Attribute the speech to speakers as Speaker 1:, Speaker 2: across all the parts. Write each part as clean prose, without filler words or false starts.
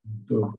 Speaker 1: Доб-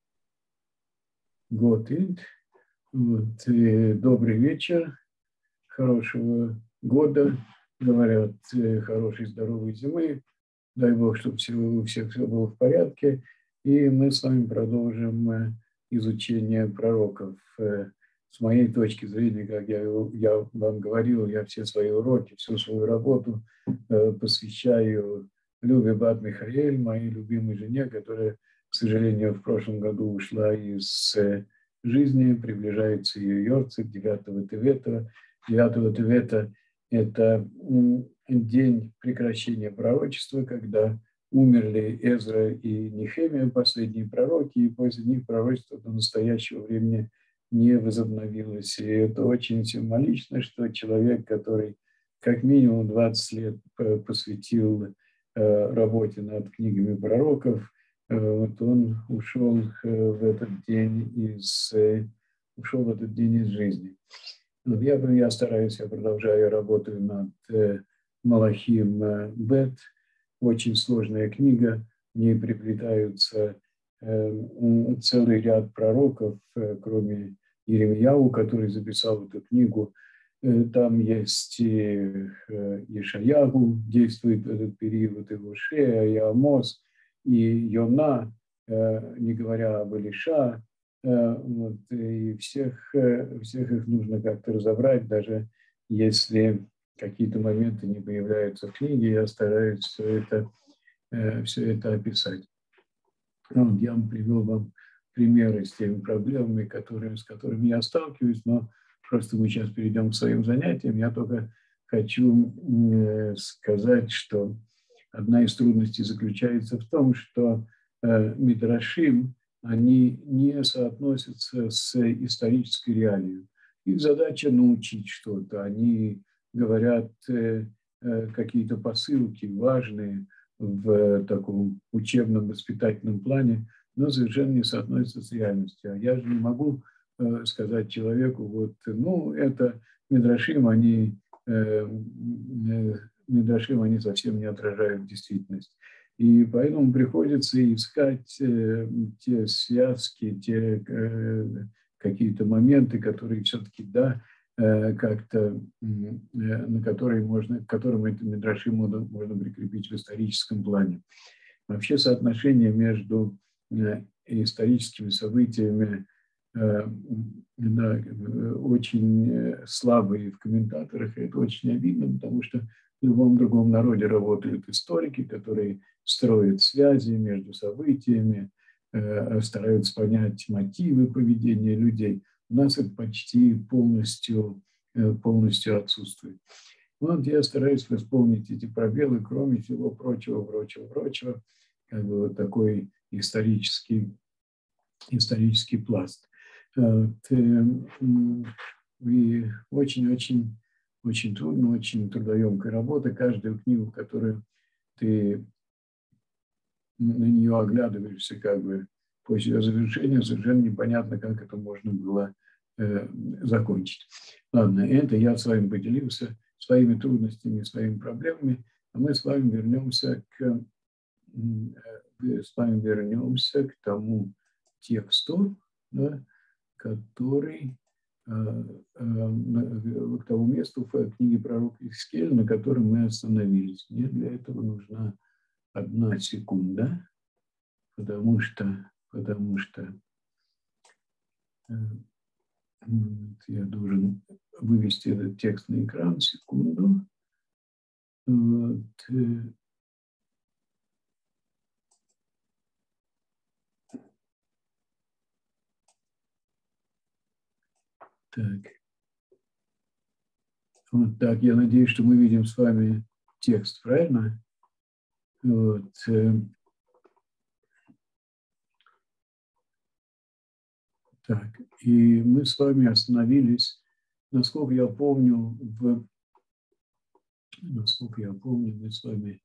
Speaker 1: Готит. Вот, добрый вечер, хорошего года, говорят, хорошей здоровой зимы. Дай Бог, чтобы у всех все было в порядке. И мы с вами продолжим изучение пророков. С моей точки зрения, как я вам говорил, я все свои уроки, всю свою работу посвящаю Любе Бат Михаэль, моей любимой жене, которая, к сожалению, в прошлом году ушла из жизни. Приближается ее йорцит 9 Тевета. 9 Тевета – это день прекращения пророчества, когда умерли Эзра и Нехемия, последние пророки, и после них пророчество до настоящего времени не возобновилось. И это очень символично, что человек, который как минимум 20 лет посвятил работе над книгами пророков, вот он ушел в этот день из жизни. Я стараюсь, я продолжаю, работаю над Малахим Бет. Очень сложная книга, в ней приплетаются целый ряд пророков, кроме Иеремияу, который записал эту книгу. Там есть и Ешаяху, действует в этот период, и Гошея, и Амос, и Йона, не говоря об Илиша. Вот, и всех их нужно как-то разобрать, даже если какие-то моменты не появляются в книге, я стараюсь все это описать. Вот, я привел вам примеры с теми проблемами, с которыми я сталкиваюсь, но просто мы сейчас перейдем к своим занятиям. Я только хочу сказать, что одна из трудностей заключается в том, что мидрашим, они не соотносятся с исторической реалией. Их задача научить что-то. Они говорят какие-то посылки важные в таком учебном воспитательном плане, но совершенно не соотносятся с реальностью. А я же не могу сказать человеку, вот, ну, это мидрашим, они совсем не отражают действительность. И поэтому приходится искать те связки, те какие-то моменты, которые все-таки, да, как-то, на которые к которым эти мидраши можно прикрепить в историческом плане. Вообще соотношение между историческими событиями очень слабые в комментаторах, и это очень обидно, потому что в любом другом народе работают историки, которые строят связи между событиями, стараются понять мотивы поведения людей. У нас это почти полностью отсутствует. Вот я стараюсь восполнить эти пробелы, кроме всего прочего, как бы вот такой исторический пласт. И очень трудно, очень трудоемкая работа. Каждую книгу, которую ты на нее оглядываешься, как бы после ее завершения, совершенно непонятно, как это можно было закончить. Ладно, это я с вами поделился своими трудностями, своими проблемами, а мы с вами вернемся к тому тексту, да, который к тому месту в книге пророка Ихскеля, на котором мы остановились. Мне для этого нужна 1 секунда, потому что я должен вывести этот текст на экран. Секунду. Вот. Так. Вот так. Я надеюсь, что мы видим с вами текст, правильно? Вот. Так. И мы с вами остановились, насколько я помню, мы с вами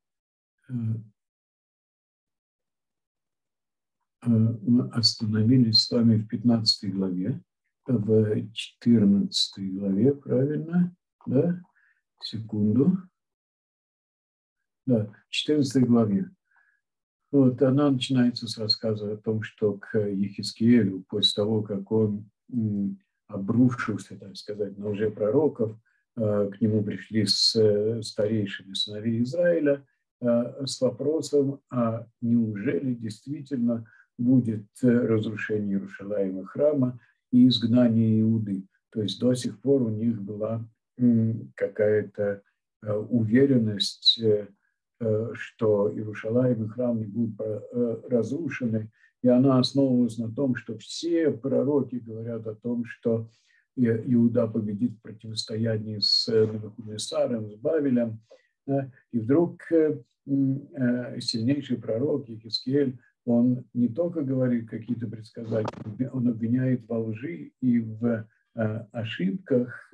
Speaker 1: мы остановились с вами в 15 главе, в 14 главе, правильно? Да? Секунду. Да, в 14 главе. Вот, она начинается с рассказа о том, что к Ехискиэлю, после того, как он обрушился, так сказать, на лжепророков, к нему пришли с старейшими сыновей Израиля с вопросом, а неужели действительно будет разрушение Иерушалаима храма и изгнание Иуды? То есть до сих пор у них была какая-то уверенность, что Иерушалаим и храм не будут разрушены, и она основывалась на том, что все пророки говорят о том, что Иуда победит в противостоянии с Навуходоносором, с Бавелем. И вдруг сильнейший пророк Ехискиэль, он не только говорит какие-то предсказания, он обвиняет во лжи и в ошибках,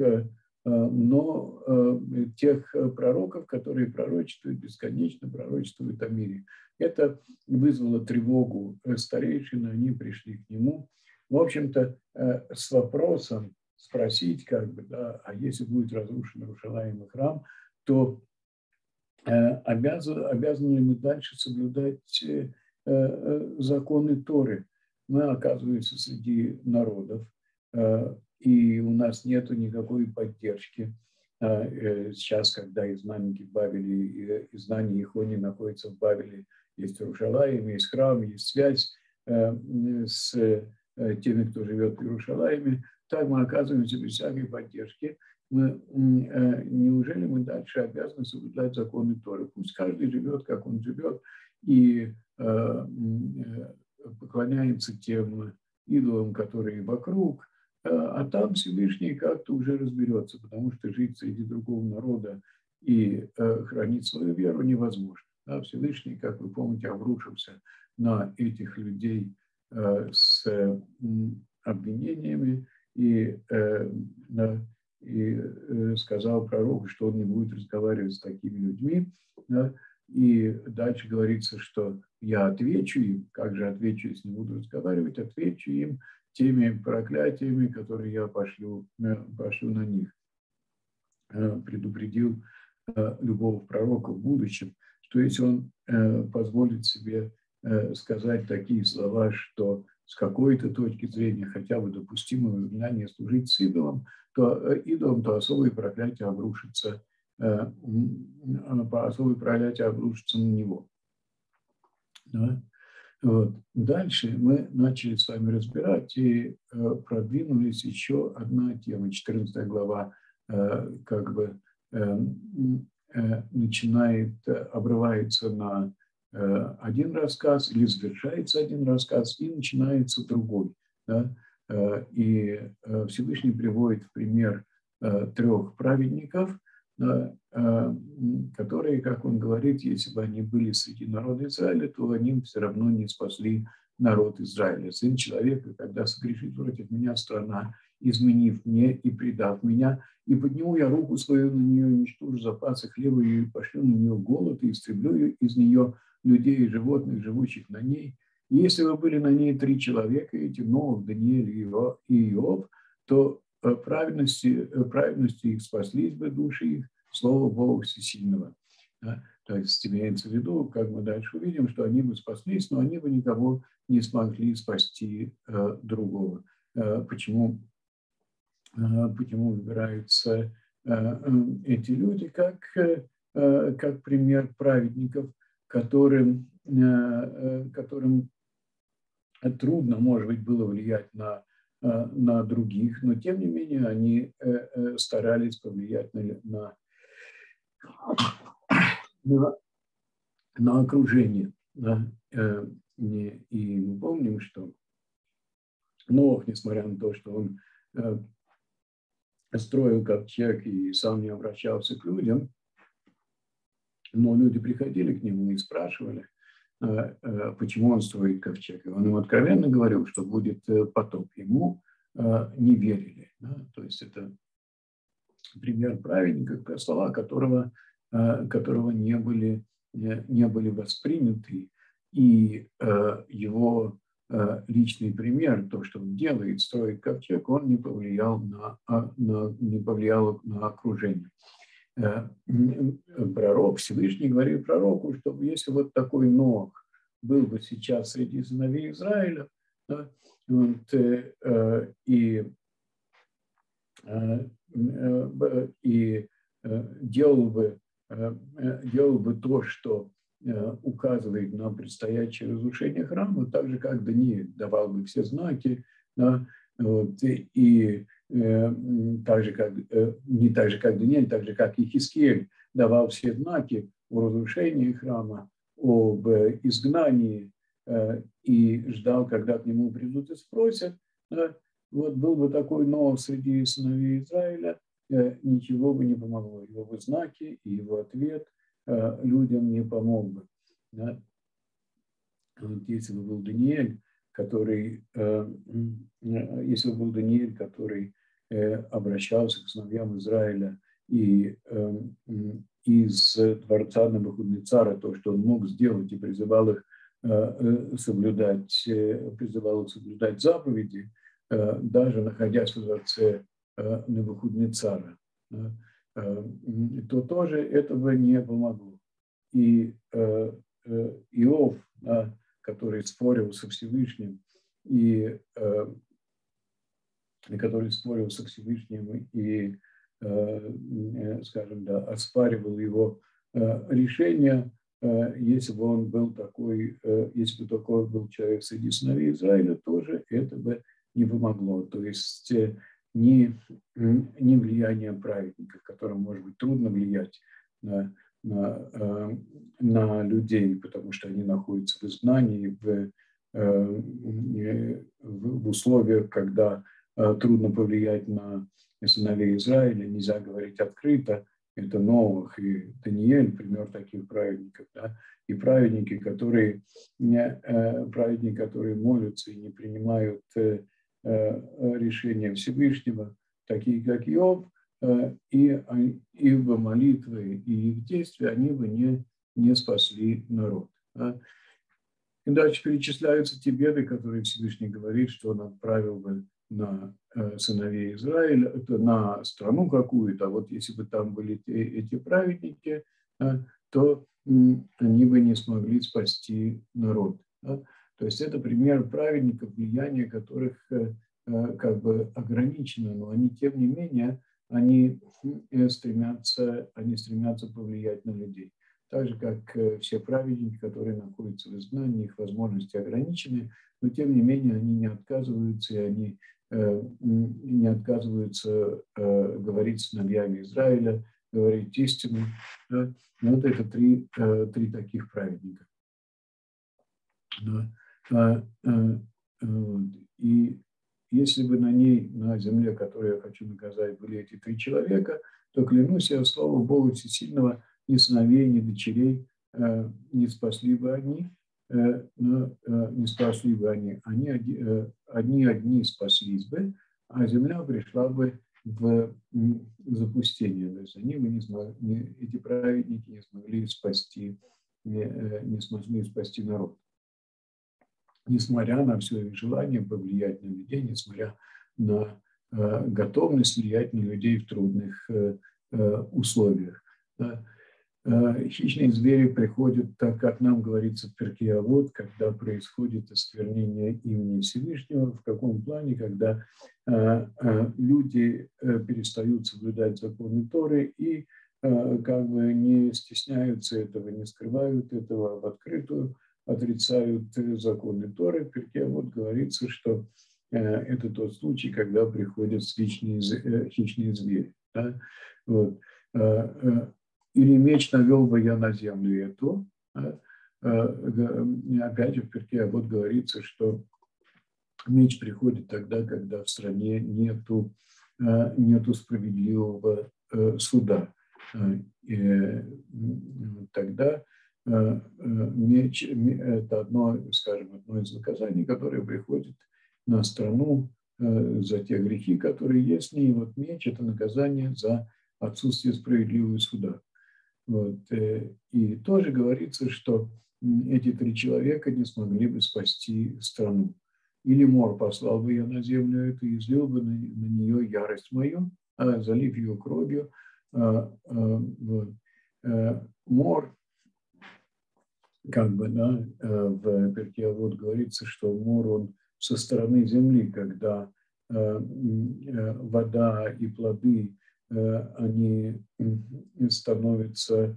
Speaker 1: но тех пророков, которые пророчествуют, бесконечно пророчествуют о мире. Это вызвало тревогу старейшин, они пришли к нему. В общем-то, с вопросом спросить, как бы, да, а если будет разрушен Иерушалаим и храм, то обязаны ли мы дальше соблюдать законы Торы? Мы оказываемся среди народов, и у нас нет никакой поддержки. Сейчас, когда изгнанники в Бавеле, изгнание Ихони находятся в Бавеле, есть Иерушалаим, есть храм, есть связь с теми, кто живет в Иерушалаиме, так мы оказываемся без всякой поддержки. Неужели мы дальше обязаны соблюдать законы Торы? Пусть каждый живет, как он живет, и поклоняется тем идолам, которые вокруг, а там Всевышний как-то уже разберется, потому что жить среди другого народа и хранить свою веру невозможно. Да, Всевышний, как вы помните, обрушился на этих людей с обвинениями и сказал пророку, что он не будет разговаривать с такими людьми. Да, и дальше говорится, что я отвечу им, как же отвечу, если не буду разговаривать, отвечу им теми проклятиями, которые я пошлю на них. Предупредил любого пророка в будущем, что если он позволит себе сказать такие слова, что с какой-то точки зрения хотя бы допустимо в изгнании служить с идолом, то особые проклятия обрушатся, особые проклятия обрушатся на него. Да? Вот. Дальше мы начали с вами разбирать и продвинулись еще одна тема. 14 глава как бы обрывается на один рассказ или завершается один рассказ и начинается другой. Да? И Всевышний приводит в пример 3 праведников, которые, как он говорит, если бы они были среди народа Израиля, то они все равно не спасли народ Израиля. Сын человека, когда согрешит против меня страна, изменив мне и предав меня, и подниму я руку свою на нее, уничтожу запасы хлеба и пошлю на нее голод, и истреблю из нее людей и животных, живущих на ней. И если бы были на ней 3 человека, эти Ноах, Даниэль и Иов, то праведностью их спаслись бы души их, слово Бога Всесильного. Да? То есть имеется в виду, как мы дальше увидим, что они бы спаслись, но они бы никого не смогли спасти другого. Почему выбираются эти люди как пример праведников, которым трудно, может быть, было влиять на других, но тем не менее они старались повлиять на окружение. Да? И мы помним, что Ноах, несмотря на то, что он строил ковчег и сам не обращался к людям, но люди приходили к нему и спрашивали, почему он строит ковчег. И он им откровенно говорил, что будет потоп. Ему не верили. Да? То есть это пример праведника, слова которого не были восприняты. И его личный пример, то, что он делает, строит ковчег, он не повлиял на окружение. Пророк, Всевышний говорит пророку, что если вот такой Ноах, был бы сейчас среди сыновей Израиля, да, вот, и делал бы то, что указывает на предстоящее разрушение храма, так же, как Даниил давал бы все знаки, да, вот, и так же, как, не так же, как Даниил, так же, как и Хискиэль давал все знаки о разрушении храма, об изгнании, и ждал, когда к нему придут и спросят, да, вот был бы такой Ноах среди сыновей Израиля, ничего бы не помогло. Его бы знаки и его ответ людям не помог бы. Да? Вот если бы был Даниэль, который, обращался к сыновьям Израиля и из дворца Навуходоносора, то, что он мог сделать, и призывал их соблюдать заповеди, даже находясь в дворце Навуходоносора, то тоже этого не помогло. И Иов, который спорил со Всевышним, и скажем, да, оспаривал его решение, если бы он был такой, если бы такой был человек среди сыновей Израиля, тоже это бы не помогло. То есть не влияние праведника, которым, может быть, трудно влиять на людей, потому что они находятся в изгнании, в условиях, когда трудно повлиять на сыновей Израиля, нельзя говорить открыто. Это Ноах и Даниэль, пример таких праведников. Да? И праведники, которые молятся и не принимают решения Всевышнего, такие как Иов, и их бы молитвы и их действия, они бы не спасли народ. Да? И дальше перечисляются те беды, которые Всевышний говорит, что он отправил бы на сыновей Израиля, это на страну какую-то, а вот если бы там были эти праведники, то они бы не смогли спасти народ. Да? То есть это пример праведников, влияние которых как бы ограничено, но они, тем не менее, они стремятся повлиять на людей. Так же, как все праведники, которые находятся в изгнании, их возможности ограничены, но тем не менее они не отказываются, и они не отказываются говорить с сыновьями Израиля, говорить истину. Да? Вот это три таких праведника. Да? И если бы на земле, которую я хочу наказать, были эти 3 человека, то, клянусь я, слава Богу Всесильного, ни сыновей, ни дочерей не спасли бы они, не спасли бы одни спаслись бы, а земля пришла бы в запустение. То есть они бы эти праведники не смогли спасти народ. Несмотря на все их желание повлиять на людей, несмотря на готовность влиять на людей в трудных условиях. Хищные звери приходят, так как нам говорится в Перкей Авот, когда происходит осквернение имени Всевышнего, в каком плане, когда люди перестают соблюдать законы Торы и как бы не стесняются этого, не скрывают этого в открытую, отрицают законы Торы. В Перкей Авот говорится, что это тот случай, когда приходят хищные звери. Да? Вот. Или меч навел бы я на землю эту. Опять же в Перкей Авот говорится, что меч приходит тогда, когда в стране нету справедливого суда. Тогда меч – это одно из наказаний, которое приходит на страну за те грехи, которые есть в ней. Вот меч – это наказание за отсутствие справедливого суда. Вот. И тоже говорится, что эти 3 человека не смогли бы спасти страну. Или мор послал бы я на землю эту и излил бы на нее ярость мою, залив ее кровью. Вот. Мор как бы, да, в Перкей Авот говорится, что мор, он со стороны земли, когда вода и плоды, они становятся,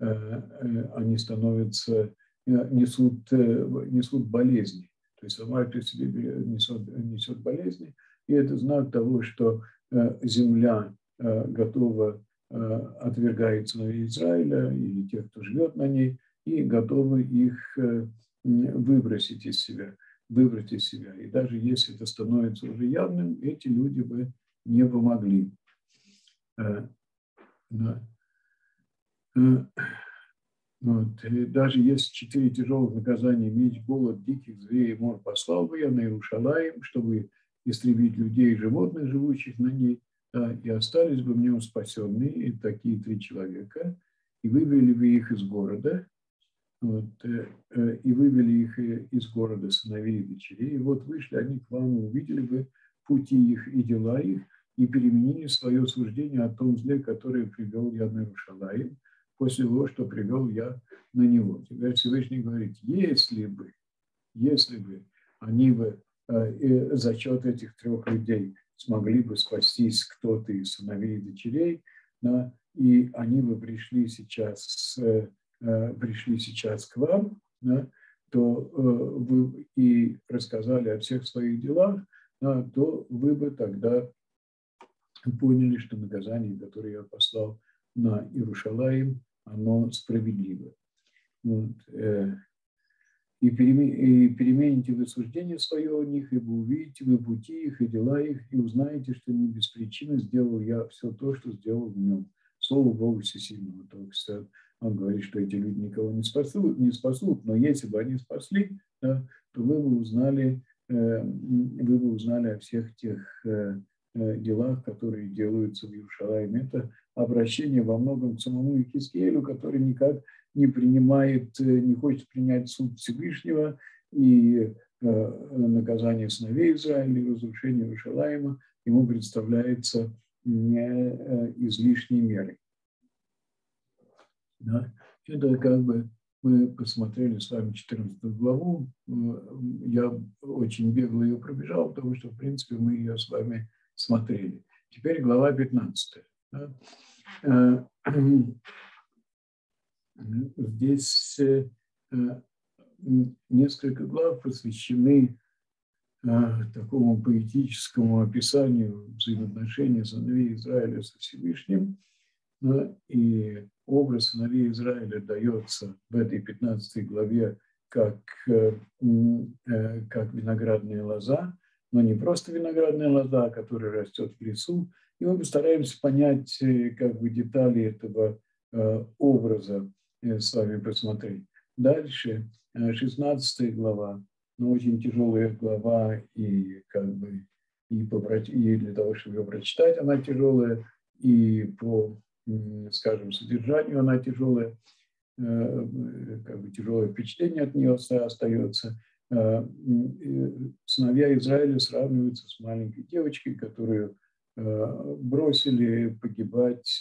Speaker 1: несут болезни. То есть сама по себе несет болезни, и это знак того, что земля готова отвергает сыновей Израиля или тех, кто живет на ней, и готовы их выбросить из себя. И даже если это становится уже явным, эти люди бы не помогли. Вот. И даже если 4 тяжелых наказания, меч, голод, диких зверей, мор послал бы я на Иерушалаим, чтобы истребить людей и животных, живущих на ней, и остались бы в нем спасенные, и такие 3 человека, и вывели бы их из города, вот, и вывели их из города сыновей и дочерей. И вот вышли они к вам, и увидели бы пути их и дела их, и переменили свое суждение о том зле, которое привел я на Иерушалаим, после того, что привел я на него. Теперь Всевышний говорит, если бы они бы за счет этих 3 людей смогли бы спастись кто-то из сыновей и дочерей, да, и они бы пришли сейчас к вам, да, то вы и рассказали о всех своих делах, да, то вы бы тогда поняли, что наказание, которое я послал на Иерушалаим, оно справедливо. Вот. И перемените вы суждение свое о них, ибо увидите вы пути их и дела их, и узнаете, что не без причины сделал я все то, что сделал в нем. Слово Богу Всесильного. То есть он говорит, что эти люди никого не спасут, но если бы они спасли, да, то вы бы узнали о всех тех делах, которые делаются в Иерушалаиме. Это обращение во многом к самому Ихискиэлю, который никак не хочет принять суд Всевышнего и наказание сыновей Израиля и разрушение Иерушалаима ему представляется излишней мерой. Да? Это как бы мы посмотрели с вами 14 главу. Я очень бегло ее пробежал, потому что, в принципе, мы ее с вами смотрели. Теперь глава 15. Да? Здесь несколько глав посвящены такому поэтическому описанию взаимоотношений сыновей Израиля со Всевышним. И образ сыновей Израиля дается в этой 15 главе как виноградная лоза, но не просто виноградная лоза, которая растет в лесу. И мы постараемся понять как бы детали этого образа с вами посмотреть. Дальше 16 глава, но очень тяжелая глава, и как бы и для того, чтобы ее прочитать, она тяжелая, и по, скажем, содержанию она тяжелая, как бы тяжелое впечатление от нее остается. Сыновья Израиля сравниваются с маленькой девочкой, которую бросили погибать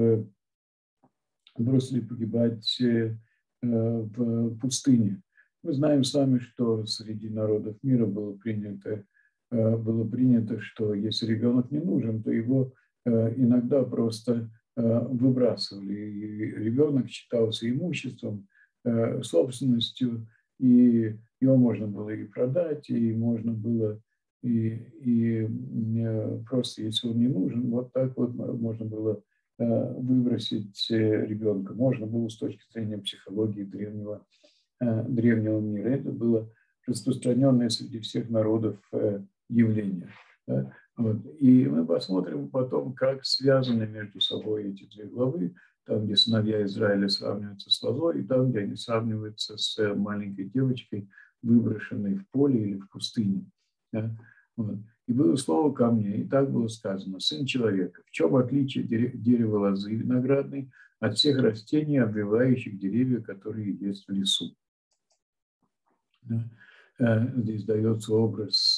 Speaker 1: в пустыне. Мы знаем с вами, что среди народов мира было принято, что если ребенок не нужен, то его иногда просто выбрасывали. И ребенок считался имуществом, собственностью, и его можно было и продать, и можно было и просто, если он не нужен, вот так вот можно было выбросить ребенка. Можно было с точки зрения психологии древнего мира. Это было распространенное среди всех народов явление. Да? Вот. И мы посмотрим потом, как связаны между собой эти 2 главы, там, где сыновья Израиля сравниваются с лозой, и там, где они сравниваются с маленькой девочкой, выброшенной в поле или в пустыне. Да? Вот. И было слово ко мне, и так было сказано: сын человека, в чем отличие дерева лозы виноградной от всех растений, обвивающих деревья, которые есть в лесу? Да? Здесь дается образ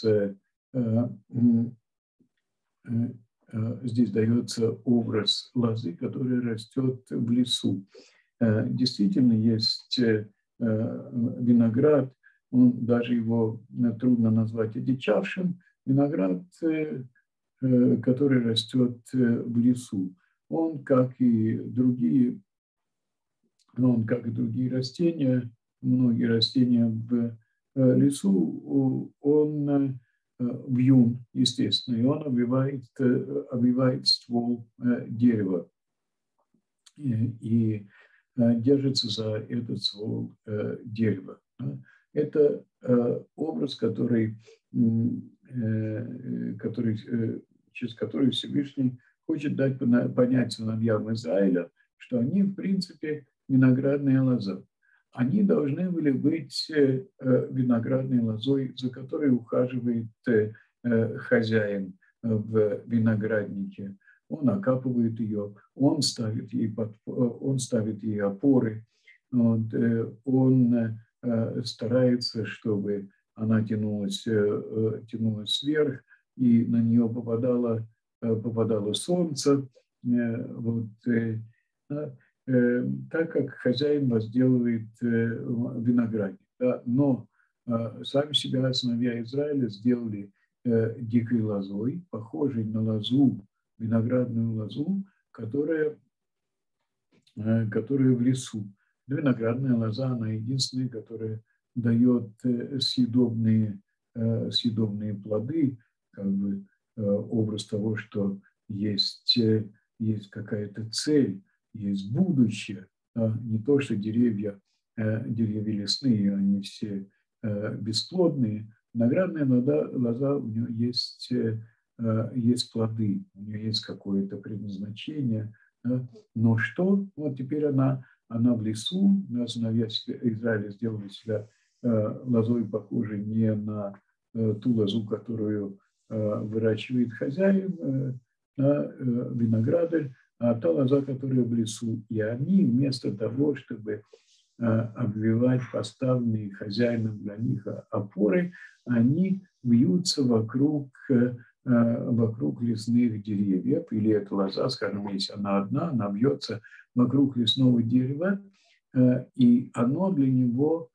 Speaker 1: лозы, которая растет в лесу. Действительно, есть виноград, он даже его трудно назвать одичавшим, виноград, который растет в лесу. Он, как и другие растения, многие растения в лесу, он вьюн, естественно, и он обвивает ствол дерева и держится за этот ствол дерева. Это образ, через который Всевышний хочет дать понять сыновьям Израиля, что они, в принципе, виноградная лоза. Они должны были быть виноградной лозой, за которой ухаживает хозяин в винограднике. Он окапывает ее, он ставит ей опоры, он старается, чтобы она тянулась вверх, и на нее попадало солнце. Так как хозяин возделывает виноградник. Да? Но сами себя сыновья Израиля сделали дикой лозой, похожей на лозу, виноградную лозу, которая в лесу. Виноградная лоза, она единственная, которая дает съедобные плоды, как бы образ того, что есть какая-то цель, есть будущее. Не то, что деревья лесные, они все бесплодные. Виноградная лоза, у нее есть плоды, у нее есть какое-то предназначение. Но что? Вот теперь она в лесу, сыновья Израиля сделали себя лозой, похожей не на ту лозу, которую выращивает хозяин, виноградарь, а та лоза, которая в лесу. И они вместо того, чтобы обвивать поставленные хозяином для них опоры, они вьются вокруг лесных деревьев, или эта лоза, скажем, если она одна, она вьется вокруг лесного дерева, и оно для него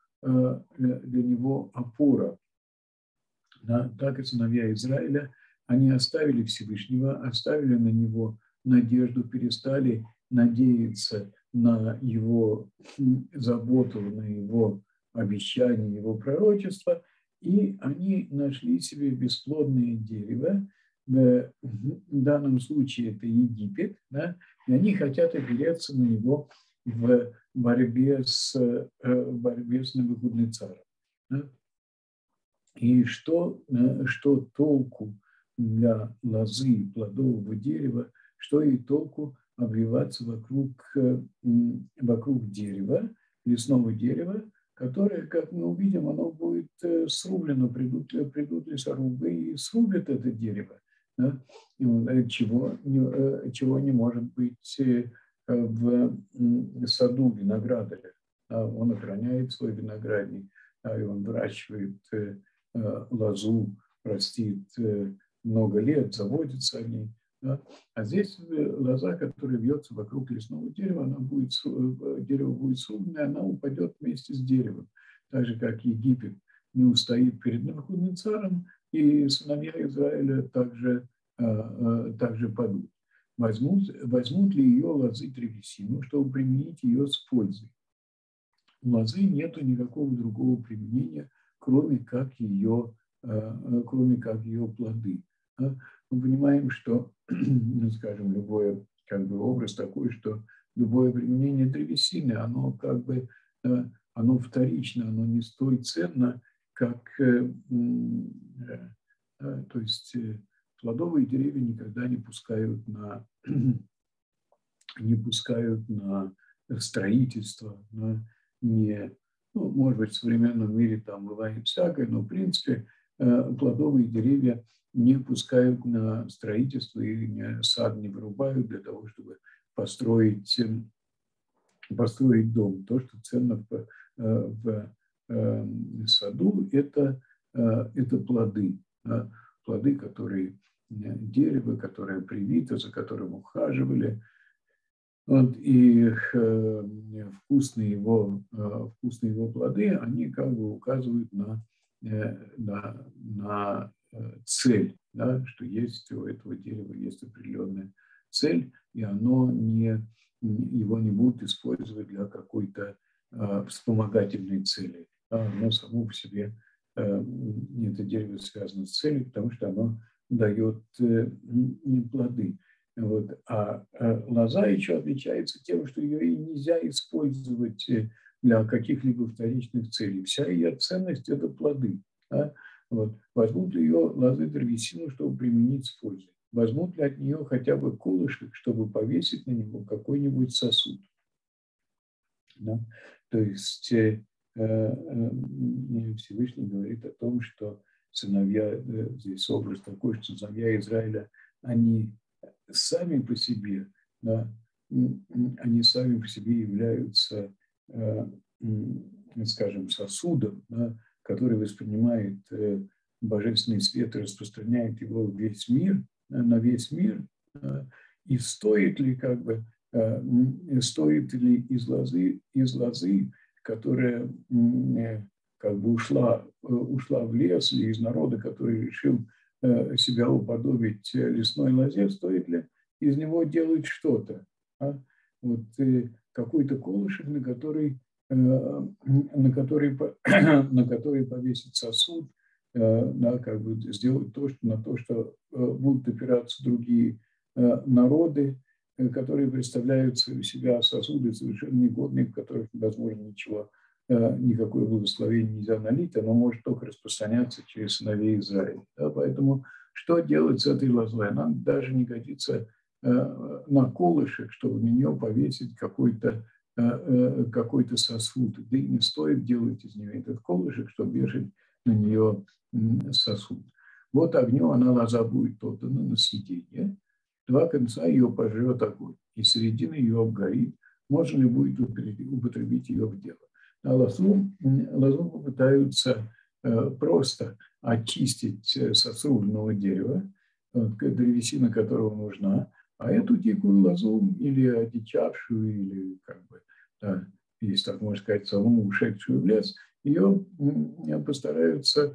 Speaker 1: опора. Да, так и сыновья Израиля, они оставили Всевышнего, оставили на него надежду, перестали надеяться на его заботу, на его обещания, его пророчество, и они нашли себе бесплодное дерево. В данном случае это Египет, да, и они хотят опереться на него в борьбе с Навуходоносором. Да. И что толку для лозы плодового дерева, что и толку обвиваться вокруг дерева, лесного дерева, которое, как мы увидим, оно будет срублено, придут лесорубы и срубят это дерево, да? чего не может быть в саду виноградаря. Он охраняет свой виноградник, и он выращивает лозу, растит много лет, заботится о ней. Да? А здесь лоза, которая вьется вокруг лесного дерева, дерево будет срублено, она упадет вместе с деревом. Так же, как Египет не устоит перед Навуходоносором, и сыновья Израиля также падут. Возьмут ли ее лозы древесину, чтобы применить ее с пользой? У лозы нет никакого другого применения, кроме как ее плоды. Мы понимаем, что, скажем, любой образ такой, что любое применение древесины, оно оно вторично, оно не столь ценно, как, то есть плодовые деревья никогда не пускают на строительство, может быть, в современном мире там бывает всякое, но в принципе плодовые деревья не пускают на строительство и сад не вырубают для того, чтобы построить дом. То, что ценно в саду, это плоды. Плоды, которые дерево, которое привито, за которым ухаживали, Вот, и вкусные его плоды, они как бы указывают на цель, да, что есть у этого дерева есть определенная цель, и его не будут использовать для какой-то вспомогательной цели. Оно само по себе, это дерево связано с целью, потому что оно дает плоды. Вот. Лоза еще отличается тем, что ее и нельзя использовать для каких-либо вторичных целей. Вся ее ценность – это плоды. Да? Вот. Возьмут ли ее лозы древесину, чтобы применить с пользой? Возьмут ли от нее хотя бы колышек, чтобы повесить на него какой-нибудь сосуд? Да? То есть Всевышний говорит о том, что сыновья, здесь образ такой, что сыновья Израиля, они сами по себе, да, они сами по себе являются, скажем, сосудом, да, который воспринимает божественный свет и распространяет его в весь мир, на весь мир. И стоит ли из лозы, которая как бы ушла в лес, или из народа, который решил себя уподобить лесной лозе, стоит ли из него делать что-то? Вот какой-то колышек, на который повесить сосуд, да, как бы сделать на то, что будут опираться другие народы, которые представляют у себя сосуды совершенно негодные, в которых невозможно никакое благословение нельзя налить, оно может только распространяться через сыновей Израиля. Да, поэтому что делать с этой лозой? Она даже не годится на колышек, чтобы на нее повесить какой-то сосуд. Да и не стоит делать из нее этот колышек, чтобы вешать на нее сосуд. Вот огнем лоза будет отдана на съедение. Два конца ее пожрет огонь, и середина ее обгорит. Можно ли будет употребить ее в дело? А лозу попытаются просто очистить со срубленного дерева, древесина которого нужна, а эту дикую лозу или одичавшую, или да, если так можно сказать, саму ушедшую в лес, ее постараются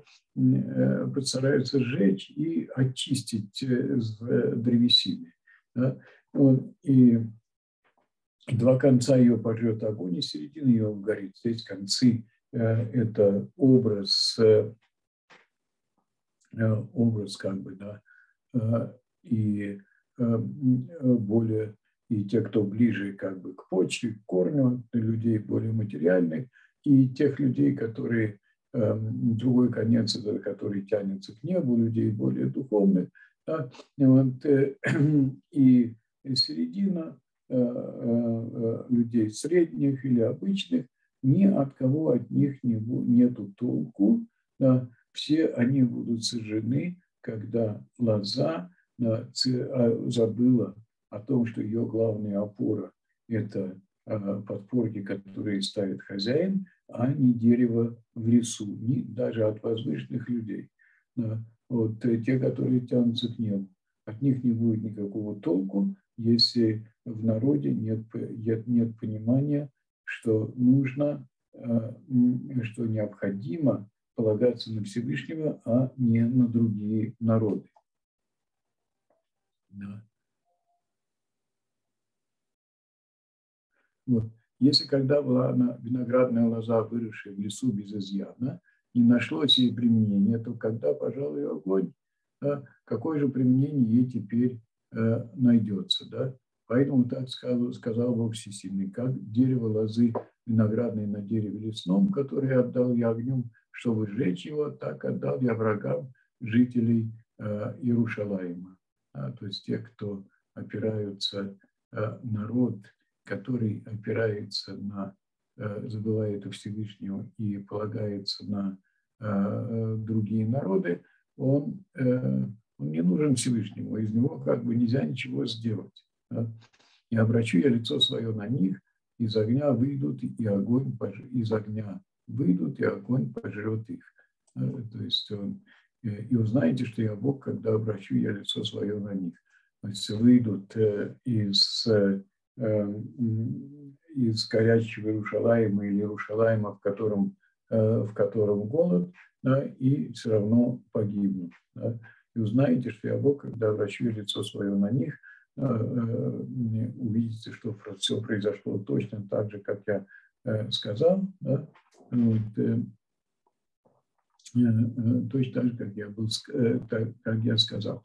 Speaker 1: сжечь и очистить с древесины. Да? И два конца ее пожрет огонь, и середина ее горит. Здесь концы – это образ как бы, да, и более, и те, кто ближе как бы к почве, к корню, людей более материальных, и тех людей, которые другой конец, который тянется к небу, людей более духовных, да, и середина людей средних или обычных, ни от кого от них нету толку, да, все они будут сожжены, когда лоза забыла о том, что ее главная опора – это подпорки, которые ставит хозяин, а не дерево в лесу, даже от возвышенных людей. Вот те, которые тянутся к небу, от них не будет никакого толку, если в народе нет понимания, что что необходимо полагаться на Всевышнего, а не на другие народы. Да. Вот. Если когда была виноградная лоза, выросшая в лесу без изъяна, не нашлось ей применения, то когда пожал ее огонь, да, какое же применение ей теперь найдется? Да? Поэтому так сказал Бог Всесильный, как дерево лозы виноградной на дереве лесном, которое отдал я огнем, чтобы сжечь его, так отдал я врагам жителей Иерушалаима. То есть те, кто опираются, народ, который опирается забывает о Всевышнем и полагается на другие народы, он не нужен Всевышнему, из него как бы нельзя ничего сделать. Да? И обращу я лицо свое на них, из огня выйдут, и огонь из огня выйдут, и огонь пожрет их. То есть и узнаете, что я Бог, когда обращу я лицо свое на них. То есть выйдут из из горячего Иерушалайма или Иерушалайма, в котором голод, да, и все равно погибнут. Да. И узнаете, что я Бог, когда обращу лицо свое на них, увидите, что все произошло точно так же, как я сказал. Да. Точно так же, как я сказал.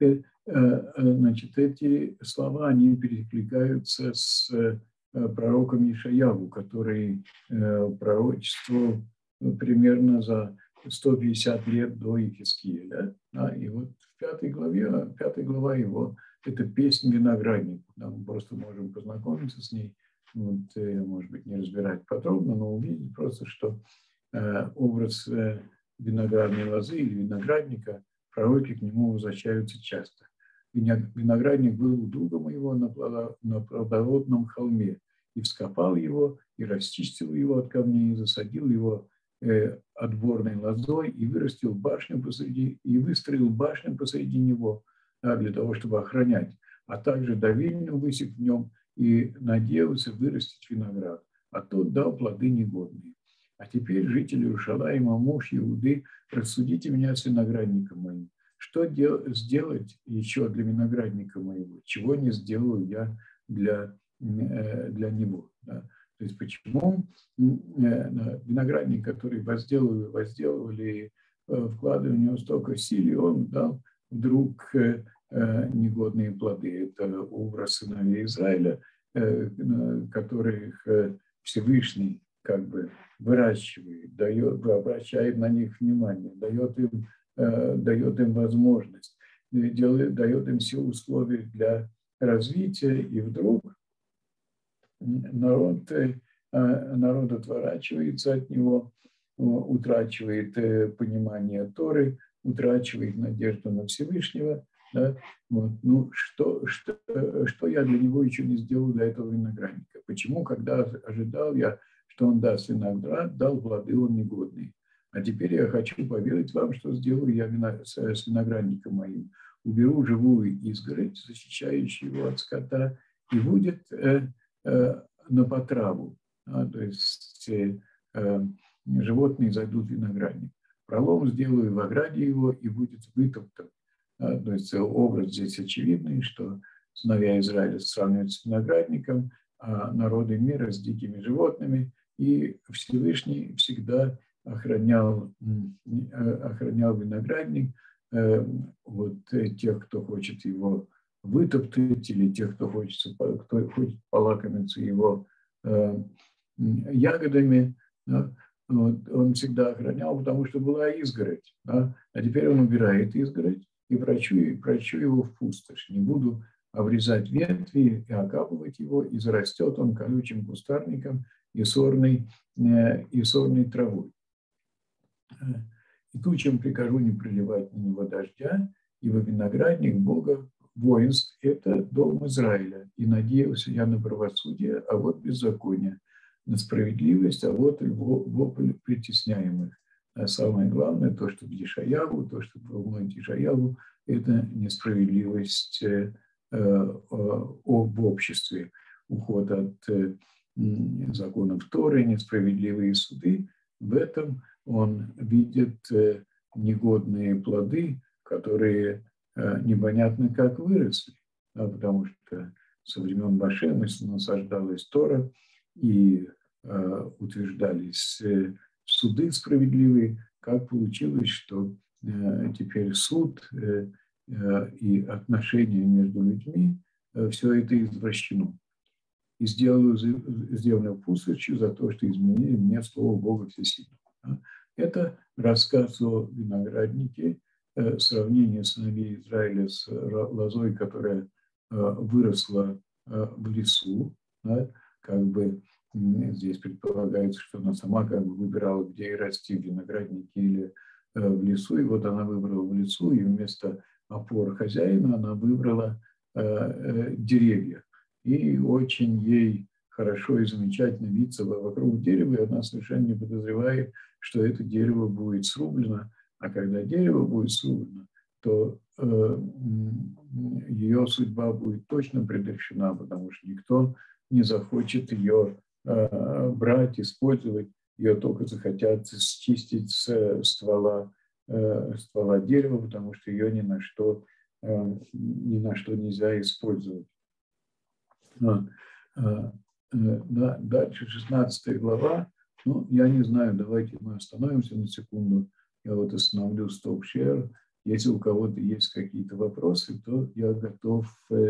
Speaker 1: Значит, эти слова, они перекликаются с пророком Ишаяву, который пророчествовал примерно за 150 лет до Иезекииля. Да? И вот в 5 глава его – это песнь винограднику. Да? Мы просто можем познакомиться с ней, вот, может быть, не разбирать подробно, но увидеть просто, что образ виноградной лозы или виноградника, пророки к нему возвращаются часто. Виноградник был у друга моего на плодородном холме, и вскопал его, и расчистил его от камней, и засадил его отборной лозой, и выстроил башню посреди него, да, для того, чтобы охранять, а также давильню высек в нем, и надеялся вырастить виноград, а тот дал плоды негодные. А теперь, жители Иерушалайма, муж Иуды, рассудите меня с виноградником моим. Что сделать еще для виноградника моего? Чего не сделаю я для него? Да? То есть почему виноградник, который возделывали, вкладывали в него столько сил, он дал вдруг негодные плоды. Это образ сыновей Израиля, которых Всевышний как бы выращивает, обращает на них внимание, дает им возможность, дает им все условия для развития, и вдруг народ отворачивается от него, утрачивает понимание Торы, утрачивает надежду на Всевышнего. Да? Вот. Ну, что я для него еще не сделал, для этого виноградника? Почему, когда ожидал я, что он даст виноград, дал плоды он негодные? А теперь я хочу поведать вам, что сделаю я с виноградником моим. Уберу живую изгородь, защищающую его от скота, и будет на потраву. Да, то есть животные зайдут в виноградник. Пролом сделаю в ограде его, и будет вытоптан. Да, то есть образ здесь очевидный, что сыновья Израиля сравниваются с виноградником, а народы мира с дикими животными, и Всевышний всегда охранял виноградник, вот тех, кто хочет его вытоптать, или тех, кто хочет полакомиться его ягодами, да, вот, он всегда охранял, потому что была изгородь. Да, а теперь он убирает изгородь и прочу его в пустошь. Не буду обрезать ветви и окапывать его, и зарастет он колючим кустарником и сорной травой. И тучам прикажу не проливать на него дождя, ибо виноградник Бога воинств – это дом Израиля. И надеялся я на правосудие, а вот беззаконие, на справедливость, а вот вопль притесняемых. А самое главное, то, что в Ишаяву, то, что волнует Ишаяву, это несправедливость в обществе, уход от законов Торы, несправедливые суды. В этом он видит негодные плоды, которые непонятно как выросли, да, потому что со времен Моше насаждалась Тора и утверждались суды справедливые, как получилось, что теперь суд и отношения между людьми, все это извращено. И сделано пустошью за то, что изменили мне слово Бога Всесильного. Это рассказ о винограднике, сравнение сыновей Израиля с лозой, которая выросла в лесу. Да, как бы здесь предполагается, что она сама как бы выбирала, где ей расти, в винограднике или в лесу. И вот она выбрала в лесу, и вместо опор хозяина она выбрала деревья. И очень ей хорошо и замечательно видится вокруг дерева, и она совершенно не подозревает, что это дерево будет срублено. А когда дерево будет срублено, то ее судьба будет точно предрешена, потому что никто не захочет ее брать, использовать, ее только захотят счистить с ствола дерева, потому что ее ни на что нельзя использовать. Дальше 16 глава. Ну, я не знаю, давайте мы остановимся на секунду. Я вот остановлю стоп-шер. Если у кого-то есть какие-то вопросы, то я готов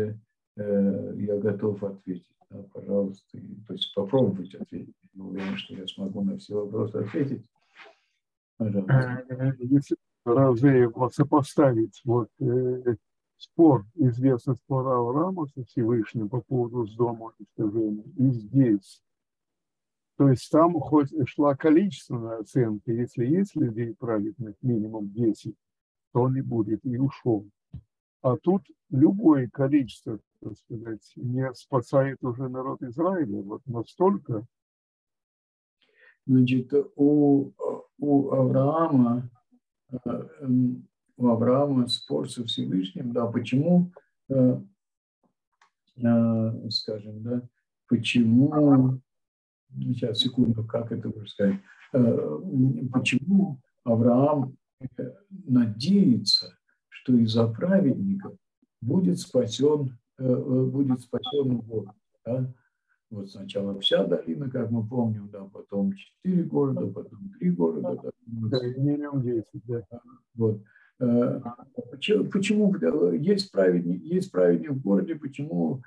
Speaker 1: ответить. Да, пожалуйста. То есть попробовать ответить. Я уверен, что я смогу на все вопросы ответить. Пожалуйста.
Speaker 2: Если сопоставить спор, известный спор Авраама со Всевышним по поводу Сдома уничтожения, и здесь. То есть там хоть шла количественная оценка, если есть людей праведных, минимум 10, то он и будет, и ушел. А тут любое количество, так сказать, не спасает уже народ Израиля. Вот настолько.
Speaker 1: Значит, у Авраама спор со Всевышним, да, почему, скажем, да, почему, сейчас, секунду, как это можно сказать, почему Авраам надеется, что из-за праведников будет спасен Бог, да? Вот сначала вся долина, как мы помним, да, потом 4 города, потом 3 города.
Speaker 2: Да, минимум 10, да.
Speaker 1: Вот. Почему есть праведник в городе, почему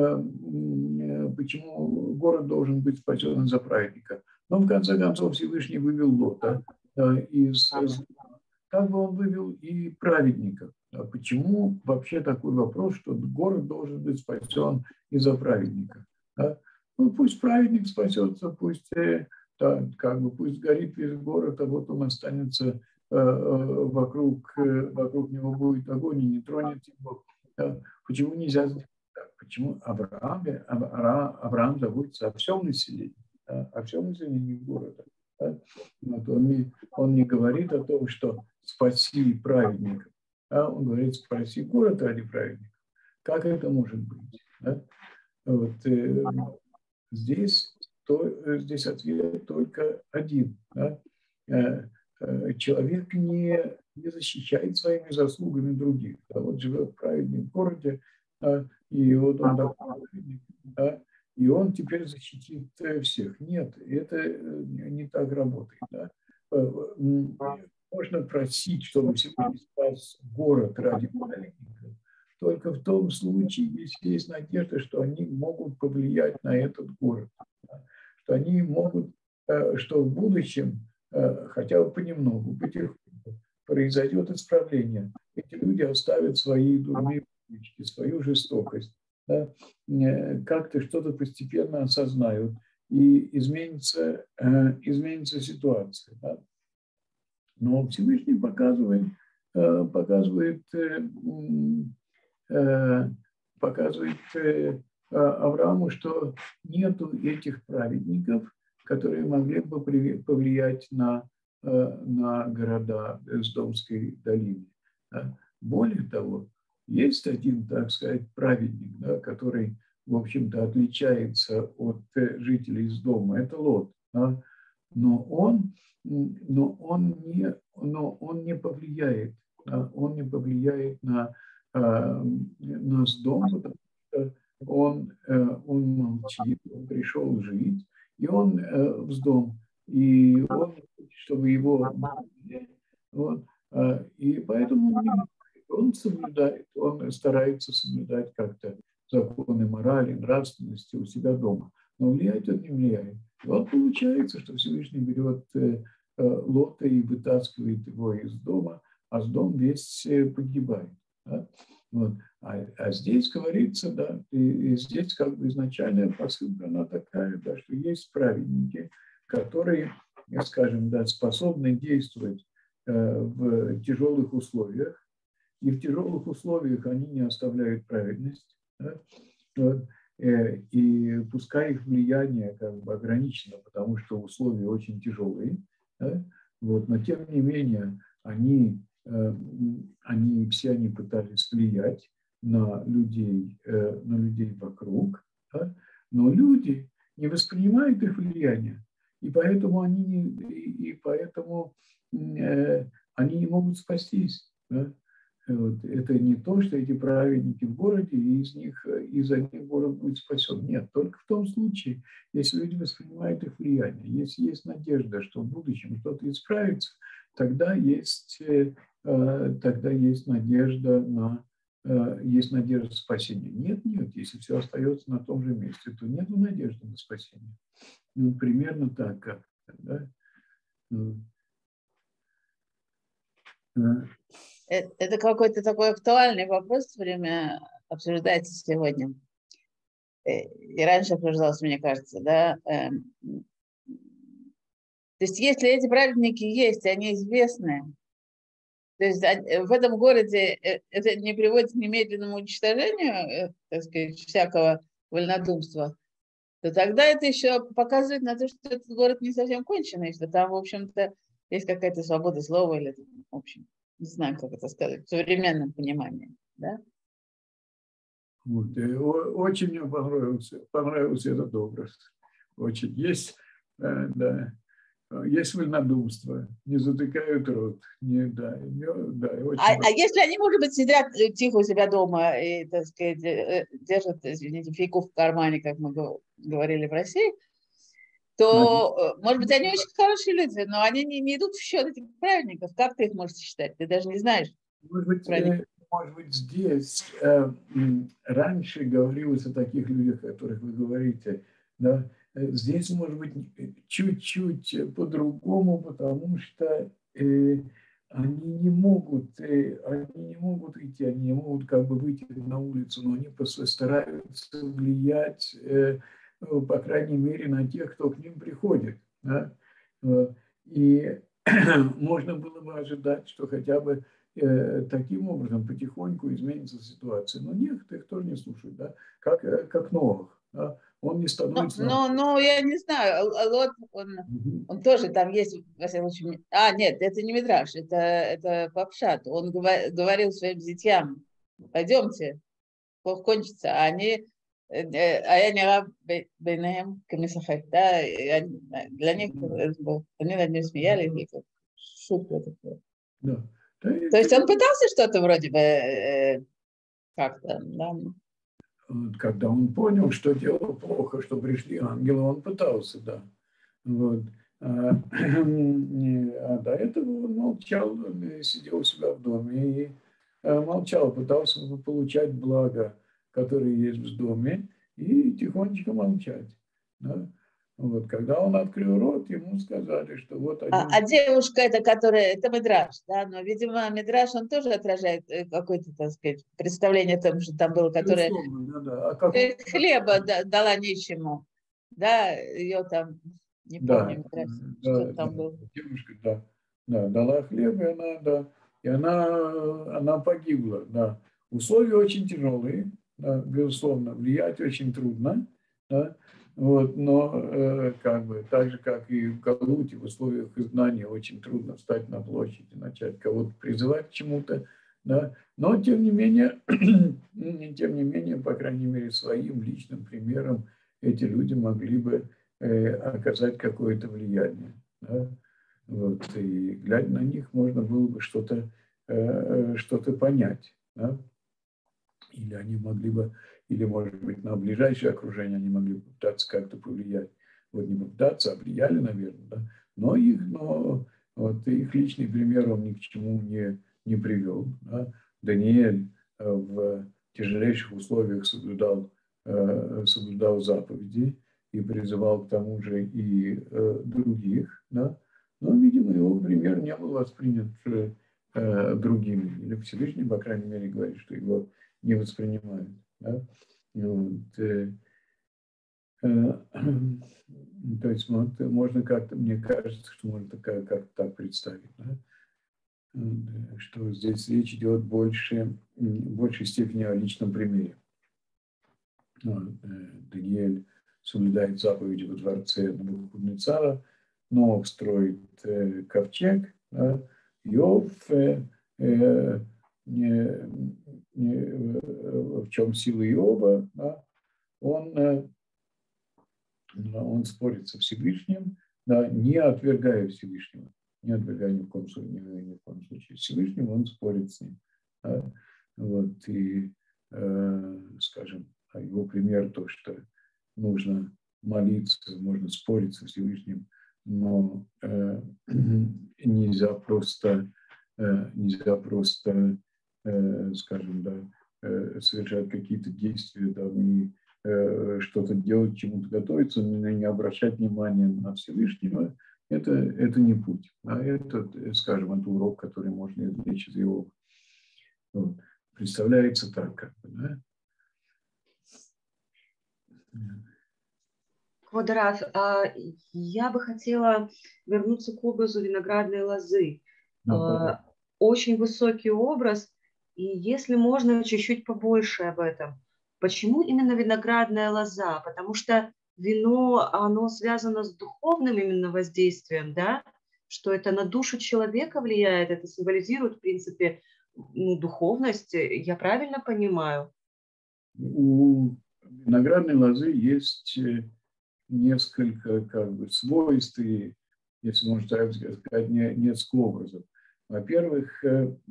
Speaker 1: город должен быть спасен за праведника? Но в конце концов Всевышний вывел Лота как бы он вывел и праведников. А почему вообще такой вопрос, что город должен быть спасен из-за праведника? Да? Ну, пусть праведник спасется, пусть горит весь город, а вот он останется, вокруг него будет огонь и не тронет его. Да? Почему нельзя сделать так? Почему Авраам заботится о всем населении, да? О всем населении города? Да? Вот он не говорит о том, что спаси праведников, а он говорит, спаси город ради праведников. Как это может быть? Да? Вот, здесь ответ только один. Да? Человек не защищает своими заслугами других. Да? Вот живет праведник в городе, и вот он такой праведник, да? И он теперь защитит всех. Нет, это не так работает. Да? Можно просить, чтобы Всевышний спас город ради праведников, только в том случае, если есть надежда, что они могут повлиять на этот город, что они могут, что в будущем, хотя бы понемногу, потихоньку, произойдет исправление. Эти люди оставят свои дурные привычки, свою жестокость, да, как-то что-то постепенно осознают, и изменится ситуация. Да. Но Всевышний показывает Аврааму, что нету этих праведников, которые могли бы повлиять на города Сдомской долины. Более того, есть один, так сказать, праведник, да, который, в общем-то, отличается от жителей Сдома. Это Лот. Да? Но он не повлияет, он не повлияет на Сдом, потому что он молчит, он пришел жить, и он в Сдом, и он хочет, чтобы его вот, и поэтому он старается соблюдать как-то законы морали, нравственности у себя дома, но влиять он не влияет. И вот получается, что Всевышний берет Лота и вытаскивает его из дома, а Сдом весь погибает. Да? Вот. А здесь говорится, да, и здесь как бы изначальная посылка, она такая, да, что есть праведники, которые, скажем, да, способны действовать в тяжелых условиях, и в тяжелых условиях они не оставляют праведность. Да? Вот. И пускай их влияние как бы ограничено, потому что условия очень тяжелые, да? Вот, но тем не менее они все пытались влиять, на людей вокруг, да? Но люди не воспринимают их влияние, и поэтому они не могут спастись. Да? Вот. Это не то, что эти праведники в городе, и из-за них город будет спасен. Нет, только в том случае, если люди воспринимают их влияние, если есть надежда, что в будущем что-то исправится, тогда есть надежда есть надежда спасения. Нет, если все остается на том же месте, то нет надежды на спасение. Ну, примерно так как-то, да?
Speaker 3: Это какой-то такой актуальный вопрос, время обсуждается сегодня. И раньше обсуждался, мне кажется, да. То есть если эти праведники есть, они известны, то есть в этом городе это не приводит к немедленному уничтожению, так сказать, всякого вольнодумства, то тогда это еще показывает на то, что этот город не совсем конченый, что там, в общем-то, есть какая-то свобода слова или, в общем, не знаю, как это сказать, в современном понимании, да?
Speaker 1: Вот, очень мне понравился этот образ. Очень. Есть вольнодумство, не затыкают рот.
Speaker 3: А если они, может быть, сидят тихо у себя дома и, так сказать, держат, извините, фигу в кармане, как мы говорили в России, то, может быть, они очень хорошие люди, но они не идут в счет этих праведников. Как ты их можешь считать? Ты даже не знаешь.
Speaker 1: Может быть, здесь раньше говорилось о таких людях, о которых вы говорите, да? Здесь, может быть, чуть-чуть по-другому, потому что они не могут идти, они не могут как бы выйти на улицу, но они просто стараются влиять, по крайней мере, на тех, кто к ним приходит. Да? И можно было бы ожидать, что хотя бы таким образом потихоньку изменится ситуация. Но некоторые их тоже не слушают, да? Как Новых. Да? Он не становится...
Speaker 3: Но я не знаю, Лот, он тоже там есть, во всяком случае... нет, это не Мидраш, это Папшат. Он говорил своим детям, пойдемте, плохо кончится. А они... я не раб бейнеем камисахек, да? Для них они над ним смеялись, и шутка такая.
Speaker 1: Да.
Speaker 3: То есть он пытался что-то вроде бы как-то, да?
Speaker 1: Когда он понял, что дело плохо, что пришли ангелы, он пытался, да. Вот. А до этого он молчал, он сидел у себя в доме и молчал, пытался получать блага, которые есть в доме, и тихонечко молчать. Да? Вот. Когда он открыл рот, ему сказали, что вот один...
Speaker 3: А девушка это, которая, это Мидраш, да, но, видимо, Мидраш, он тоже отражает какое-то, так сказать, представление о том, что там было, которое хлеба дала нищему, да, ее там, не помню, Мидраш, что там было.
Speaker 1: Девушка, дала хлеб, и она погибла, да. Условия очень тяжелые, да, безусловно, влиять очень трудно, да. Вот, но как бы так же, как и в Галуте, в условиях изгнания очень трудно встать на площадь и начать кого-то призывать к чему-то, да. Но тем не менее, по крайней мере, своим личным примером эти люди могли бы оказать какое-то влияние. Да. Вот, и глядя на них, можно было бы что-то понять. Да. Или они могли бы, или, может быть, на ближайшее окружение они могли бы попытаться как-то повлиять. Вот не попытаться, а влияли, наверное, да? Но их личный пример он ни к чему не привел. Да? Даниэль в тяжелейших условиях соблюдал заповеди и призывал к тому же и других. Да? Но, видимо, его пример не был воспринят другими. Или Всевышний, по крайней мере, говорит, что его не воспринимают. Да? Вот, то есть можно как-то, мне кажется, что можно как-то так представить, да? Что здесь речь идет в большей степени о личном примере. Даниэль соблюдает заповеди во дворце Навуходоносора, но строит ковчег, да? Иов чем сила Иова, да, он спорит со Всевышним, да, не отвергая Всевышнего, не отвергая ни в коем случае Всевышнего, он спорит с ним. Да. Вот, и, скажем, его пример то, что нужно молиться, можно спорить со Всевышним, но нельзя просто, скажем, да, совершать какие-то действия там, и что-то делать, чему-то готовиться, не обращать внимания на Всевышнего, это не путь. А это, скажем, это урок, который можно извлечь из его. Вот. Представляется так, как бы, да?
Speaker 4: Квадрат, я бы хотела вернуться к образу виноградной лозы. Очень высокий образ, и если можно, чуть-чуть побольше об этом. Почему именно виноградная лоза? Потому что вино, оно связано с духовным именно воздействием, да? Что это на душу человека влияет, это символизирует, в принципе, духовность. Я правильно понимаю?
Speaker 1: У виноградной лозы есть несколько как бы свойств, и, если можно так сказать, несколько образов. Во-первых,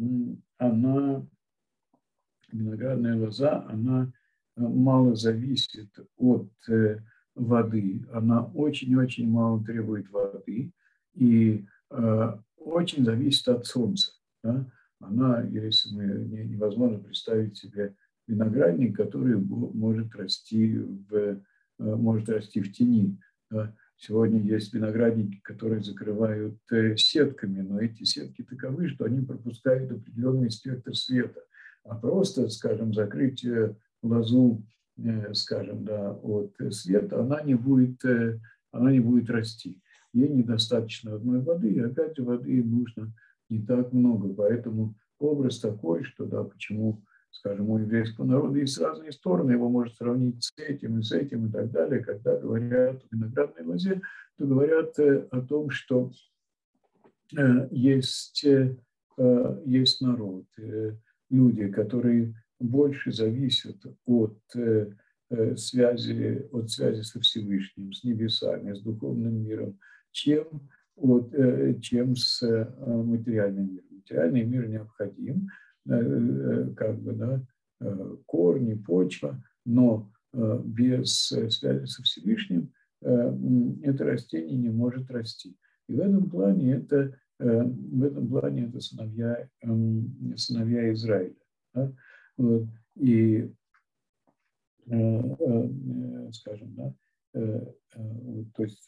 Speaker 1: виноградная лоза, она мало зависит от воды, она очень-очень мало требует воды и очень зависит от солнца. Да? Она, если невозможно представить себе виноградник, который может расти в тени. Да? Сегодня есть виноградники, которые закрывают сетками, но эти сетки таковы, что они пропускают определенный спектр света. А просто, скажем, закрыть лозу, скажем, да, от света, она не будет расти. Ей недостаточно одной воды, и опять же воды нужно не так много. Поэтому образ такой, что, да, почему, скажем, у еврейского народа есть разные стороны, его можно сравнить с этим и так далее. Когда говорят о виноградной лозе, то говорят о том, что есть народ, люди, которые больше зависят от связи со Всевышним, с небесами, с духовным миром, чем с материальным миром. Материальный мир необходим, как бы, да, корни, почва, но без связи со Всевышним это растение не может расти. И в этом плане это сыновья Израиля. Да? Вот. И, скажем, да, то есть,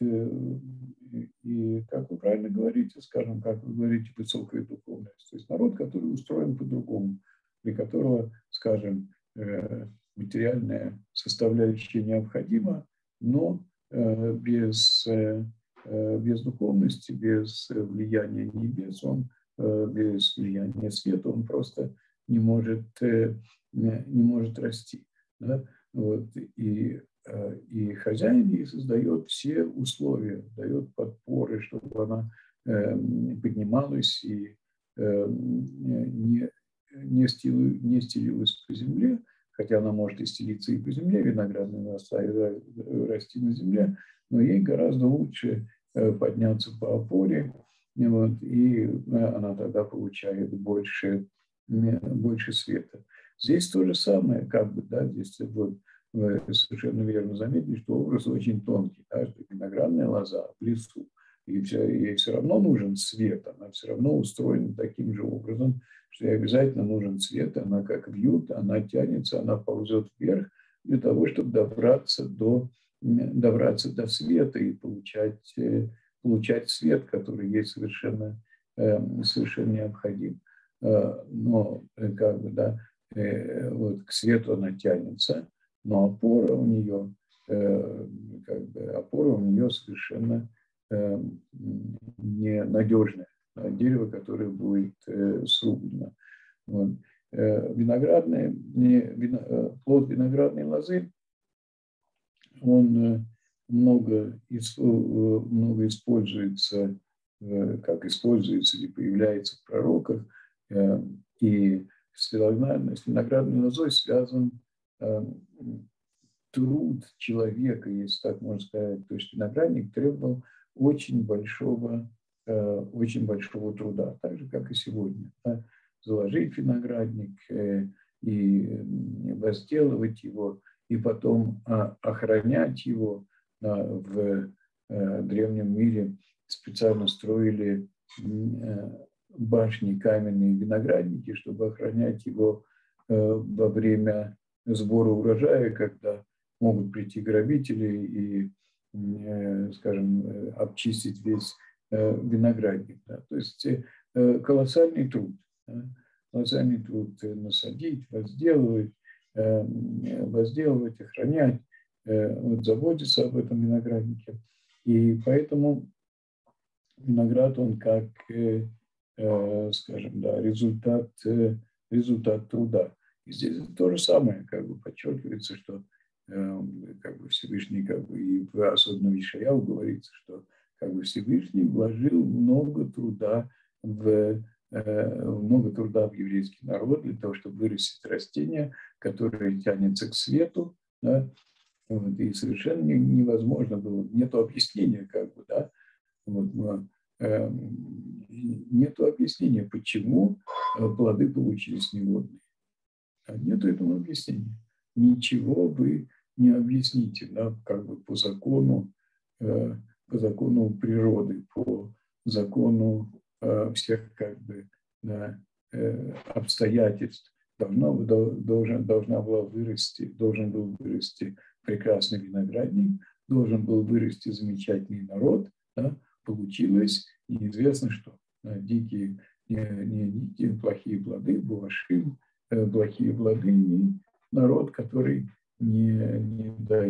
Speaker 1: и как вы правильно говорите, скажем, как вы говорите, высокая духовность, то есть народ, который устроен по-другому, для которого, скажем, материальная составляющая необходима, но без духовности, без влияния небес, без влияния света, он просто не может расти. Да? Вот. И хозяин ей создает все условия, дает подпоры, чтобы она поднималась и не стелилась по земле, хотя она может и стелиться и по земле, виноградная лоза расти на земле, но ей гораздо лучше подняться по опоре, вот, и она тогда получает больше света. Здесь то же самое, как бы, да, здесь вот, вы совершенно верно заметили, что образ очень тонкий, да, что виноградная лоза в лесу, и ей все равно нужен свет, она все равно устроена таким же образом, что ей обязательно нужен свет, она как вьют, она тянется, она ползет вверх для того, чтобы добраться до света и получать свет, который ей совершенно необходим. Но как бы, да, вот к свету она тянется, но опора у нее совершенно ненадежное. Дерево, которое будет срублено. Вот. Плод виноградной лозы, он много используется, как используется или появляется в пророках, и с виноградной лозой связан труд человека, если так можно сказать, то есть виноградник требовал очень большого труда, так же, как и сегодня. Да? Заложить виноградник и возделывать его, и потом охранять его. В древнем мире специально строили башни, каменные виноградники, чтобы охранять его во время сбора урожая, когда могут прийти грабители и, скажем, обчистить весь виноградник. Да. То есть колоссальный труд. Да. Колоссальный труд насадить, возделывать, охранять, заботиться об этом винограднике. И поэтому виноград, он как, скажем, да, результат труда. И здесь то же самое, как бы подчеркивается, что как бы Всевышний, как бы, и особенно в Ишаяу говорится, что как бы Всевышний вложил много труда в еврейский народ для того, чтобы вырастить растение, которое тянется к свету, да, вот, и совершенно невозможно было, нету объяснения, как бы, да, вот, нету объяснения, почему плоды получились негодные. Нету этому объяснения. Ничего вы не объясните, да, как бы по закону природы, по закону всех как бы, да, обстоятельств. Должен был вырасти прекрасный виноградник, должен был вырасти замечательный народ, да, получилось неизвестно что. Да, дикие, плохие плоды, булашим, плохие плоды, и народ, который не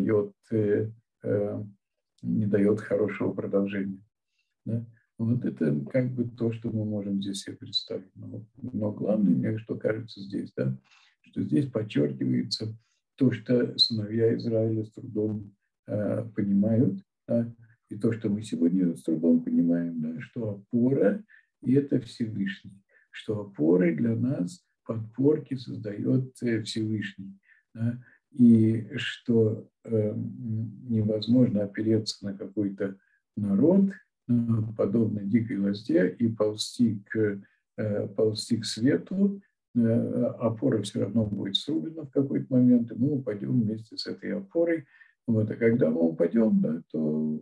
Speaker 1: дает хорошего продолжения. Да? Вот это как бы то, что мы можем здесь себе представить. Но главное, мне что кажется здесь, да, что здесь подчеркивается то, что сыновья Израиля с трудом понимают, да, и то, что мы сегодня с трудом понимаем, да, что опора – это Всевышний, что опорой для нас подпорки создает Всевышний, да, и что невозможно опереться на какой-то народ, подобно дикой лозде, и ползти к свету. Опора все равно будет срублена в какой-то момент, и мы упадем вместе с этой опорой. Вот. А когда мы упадем, да, то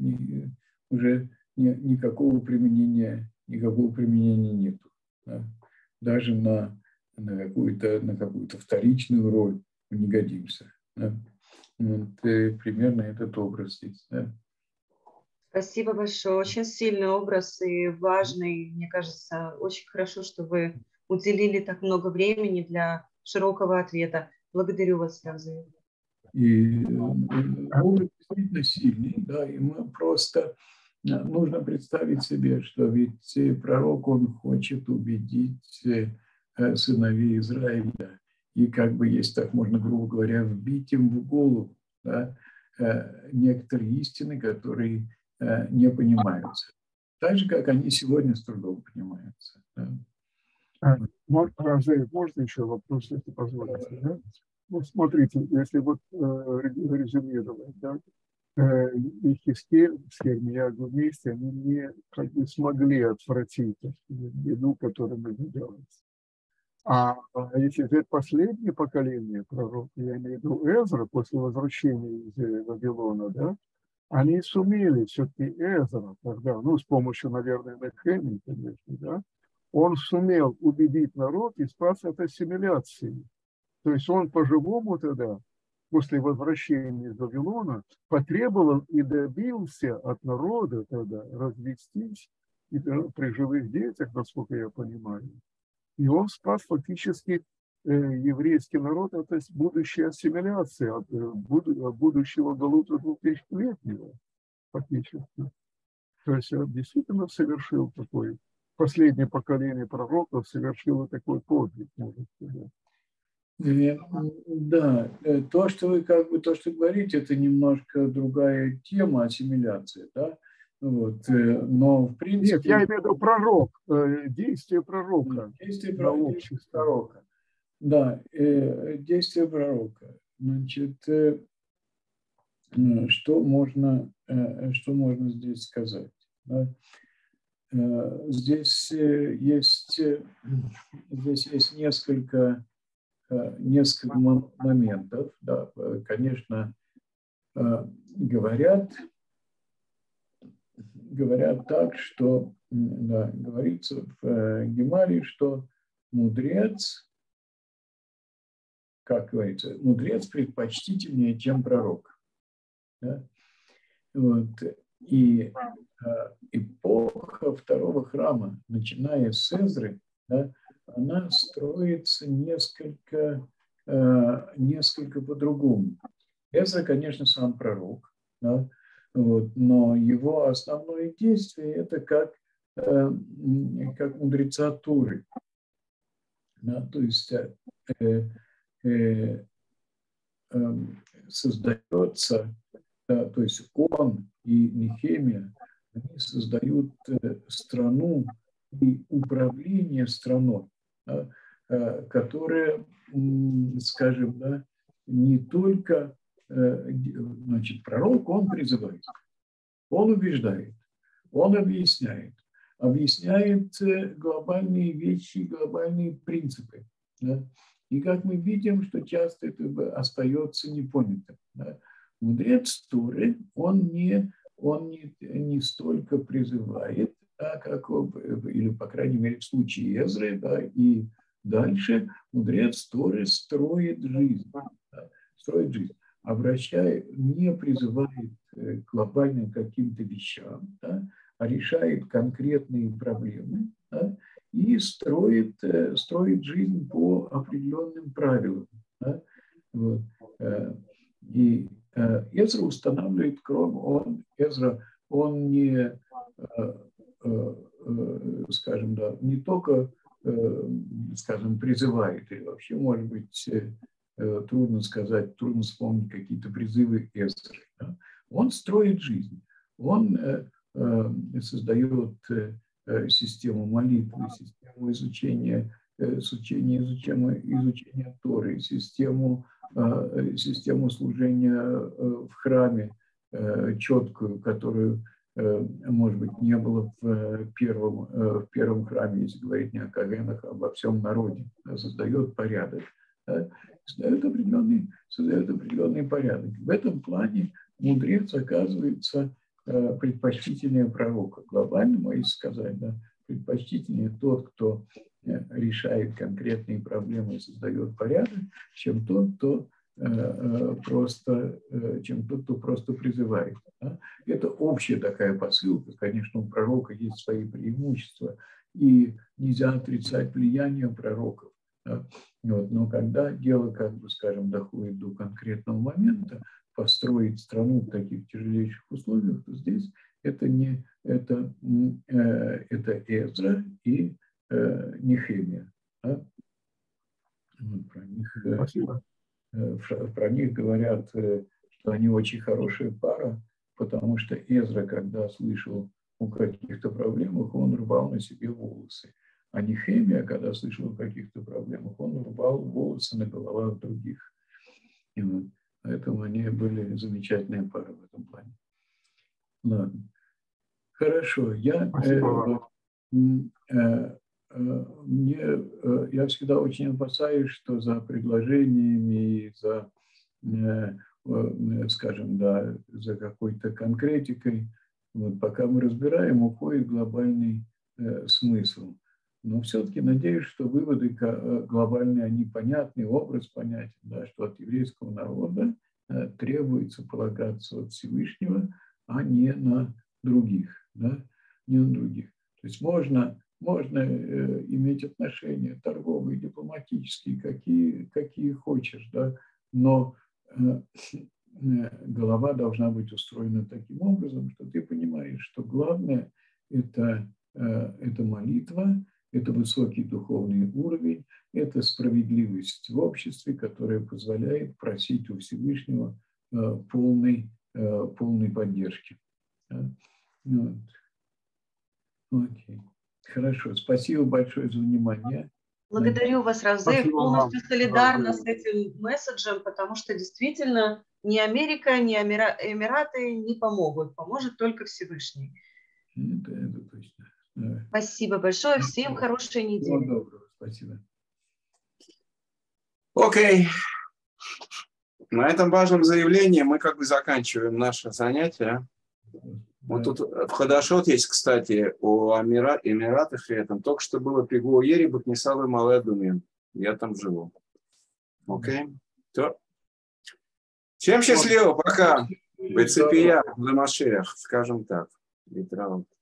Speaker 1: уже никакого применения нету. Да. Даже на какую-то вторичную роль не годимся. Да. Вот, примерно этот образ здесь. Да.
Speaker 4: Спасибо большое. Очень сильный образ и важный. Мне кажется, очень хорошо, что вы уделили так много времени для широкого ответа. Благодарю вас, Равзель.
Speaker 1: И образ действительно сильный, да, и мы просто нужно представить себе, что ведь пророк, он хочет убедить сыновей Израиля, и как бы, если так можно, грубо говоря, вбить им в голову, да, некоторые истины, которые не понимаются. Так же, как они сегодня с трудом понимаются. Да.
Speaker 2: Равзель, можно еще вопрос, если позволите? Да? Ну, смотрите, если вот резюмировать, да, и Хискель с Ирмияу вместе, они не как бы смогли отвратить беду, которая наблюдалась. А если взять последнее поколение пророков, я имею в виду Эзра, после возвращения из Вавилона, да, они сумели все-таки Эзра тогда, ну, с помощью, наверное, Нехемии, конечно, да, он сумел убедить народ и спасся от ассимиляции. То есть он по-живому тогда, после возвращения из Вавилона, потребовал и добился от народа тогда развестись при живых детях, насколько я понимаю. И он спас фактически еврейский народ от будущей ассимиляции, от будущего голода 2000-летнего фактически. То есть он действительно совершил такой, последнее поколение пророков совершило такой подвиг, можно сказать.
Speaker 1: Да, то, что вы говорите, это немножко другая тема, ассимиляция, да. Вот, но в принципе...
Speaker 2: Нет, я имею в виду пророк, действие пророка.
Speaker 1: Действие
Speaker 2: пророка.
Speaker 1: Да, действие пророка. Значит, что можно здесь сказать? Да? Здесь есть несколько моментов. Да. Конечно, говорят так, что да, говорится в Гемаре, что мудрец, как говорится, мудрец предпочтительнее, чем пророк. Да? Вот. И эпоха второго храма, начиная с Эзры, да, она строится несколько по-другому. Эзра, конечно, сам пророк, да, вот, но его основное действие – это как мудреца Торы. Да, то есть создается, то есть он и Нехемия, они создают страну и управление страной, да, которая, скажем, да, не только, значит, пророк, он призывает, он убеждает, он объясняет глобальные вещи, глобальные принципы. Да? И как мы видим, что часто это остается непонятым. Да? Мудрец Торы, он не столько призывает, да, как, или, по крайней мере, в случае Эзры, да, и дальше мудрец Торы строит жизнь. Да? Строит жизнь. Не призывает к глобальным каким-то вещам, да, а решает конкретные проблемы, да, и строит жизнь по определенным правилам. Да. Вот. И Эзра устанавливает он не, скажем, да, не только, скажем, призывает, или вообще, может быть, трудно вспомнить какие-то призывы Эзры. Да. Он строит жизнь, он создает систему молитвы, систему изучения Торы, систему служения в храме четкую, которую, может быть, не было в первом храме, если говорить не о коэнах, а обо всем народе. Создает порядок. Создает определенный порядок. В этом плане мудрец оказывается предпочтительнее пророка. Глобально, если сказать, да, предпочтительнее тот, кто решает конкретные проблемы и создает порядок, чем тот, кто просто призывает. Да? Это общая такая посылка. Конечно, у пророка есть свои преимущества, и нельзя отрицать влияние пророков. Да? Вот. Но когда дело, как бы, скажем, доходит до конкретного момента, построить страну в таких тяжелейших условиях, то здесь это Эзра и Нехемия. Да? Про них говорят, что они очень хорошая пара, потому что Эзра, когда слышал о каких-то проблемах, он рвал на себе волосы. А Нехемия, когда слышал о каких-то проблемах, он рвал волосы на головах других. И вот. Поэтому они были замечательные пары в этом плане. Ладно. Хорошо. Я всегда очень опасаюсь, что за предложениями и за, скажем, да, за какой-то конкретикой, вот, пока мы разбираем, уходит глобальный смысл. Но все-таки надеюсь, что выводы глобальные, они понятны, образ понятен, да, что от еврейского народа требуется полагаться от Всевышнего, а не на других. Да, не на других. То есть можно иметь отношения торговые, дипломатические, какие хочешь, да, но голова должна быть устроена таким образом, что ты понимаешь, что главное – это молитва, это высокий духовный уровень, это справедливость в обществе, которая позволяет просить у Всевышнего полной поддержки. Да? Вот. Окей. Хорошо. Спасибо большое за внимание.
Speaker 4: Благодарю вас, Равзеев,
Speaker 2: Спасибо
Speaker 4: полностью
Speaker 2: вам,
Speaker 4: солидарна
Speaker 2: Равзеев.
Speaker 4: с этим месседжем, потому что действительно ни Америка, ни Эмираты не помогут. Поможет только Всевышний.
Speaker 1: Это точно. Да.
Speaker 4: Спасибо большое. Всем хорошей
Speaker 1: Всего
Speaker 4: недели.
Speaker 1: доброго. Спасибо.
Speaker 5: Окей. На этом важном заявлении мы как бы заканчиваем наше занятие. Вот тут в Хадашот есть, кстати, о Эмиратах и этом. Только что было Пигу Ери, Бутнисавы Маледумен. Я там живу. Окей. То. Всем счастливо, пока. Бецепия, на Машеях, скажем так. Литрау.